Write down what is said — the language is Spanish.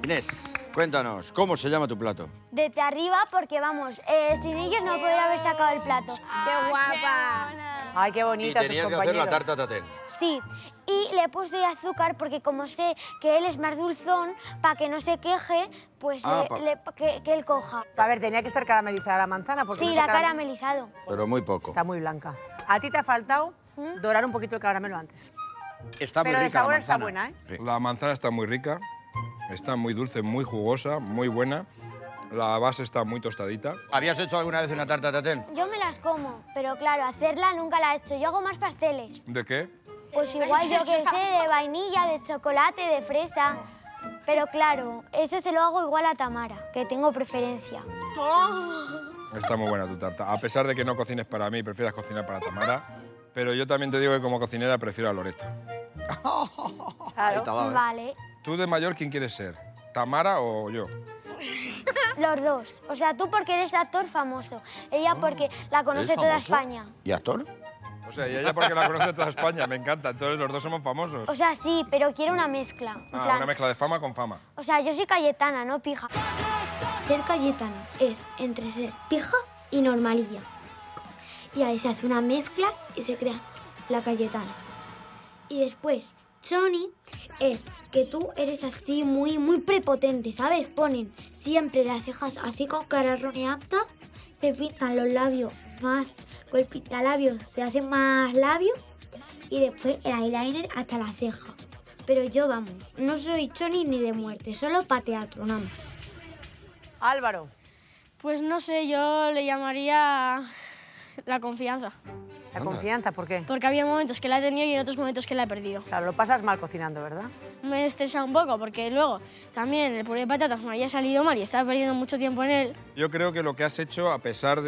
Inés, cuéntanos, ¿cómo se llama tu plato? Desde arriba, porque vamos, sin ellos no podría haber sacado el plato. ¡Qué guapa! Ay, qué Y bonita tus tenías que hacer la compañeros. tarta tatén. Sí, y le puse azúcar porque como sé que él es más dulzón, para que no se queje, pues que él coja. A ver, tenía que estar caramelizada la manzana porque Sí, no la se caramel- caramelizado. Pero muy poco. Está muy blanca. A ti te ha faltado dorar un poquito el caramelo antes. Está muy Pero de rica la sabor está manzana. buena, ¿eh? Sí. La manzana está muy rica, está muy dulce, muy jugosa, muy buena. La base está muy tostadita. ¿Habías hecho alguna vez una tarta tatén? Yo me las como, pero claro, hacerla nunca la he hecho. Yo hago más pasteles. ¿De qué? Pues igual, yo que sé, de vainilla, de chocolate, de fresa. Pero claro, eso se lo hago igual a Tamara, que tengo preferencia. Está muy buena tu tarta. A pesar de que no cocines para mí, prefieras cocinar para Tamara. Pero yo también te digo que como cocinera prefiero a Loreto. Ahí está, ¿eh? Vale, ¿Tú de mayor quién quieres ser? ¿Tamara o yo? los dos. O sea, tú porque eres actor famoso, ella porque la conoce toda famoso? España. ¿Y actor? O sea, y ella porque la conoce toda España, me encanta. Entonces los dos somos famosos. O sea, sí, pero quiero una mezcla. En plan, Una mezcla de fama con fama. O sea, yo soy Cayetana, no pija. Ser Cayetana es entre ser pija y normalilla. Y ahí se hace una mezcla y se crea la Cayetana. Y después, Choni es que tú eres así muy prepotente, ¿sabes? Ponen siempre las cejas así con cara roneapta, se pintan los labios más, con el pintalabios se hacen más labios y después el eyeliner hasta la ceja. Pero yo, vamos, no soy Choni ni de muerte, solo para teatro, nada más. Álvaro, Pues no sé, yo le llamaría la confianza. la confianza, ¿por qué? Porque había momentos que la he tenido y en otros momentos que la he perdido. Claro, lo pasas mal cocinando, ¿verdad? Me estresa un poco porque luego también el puré de patatas me había salido mal y estaba perdiendo mucho tiempo en él. Yo creo que lo que has hecho, a pesar de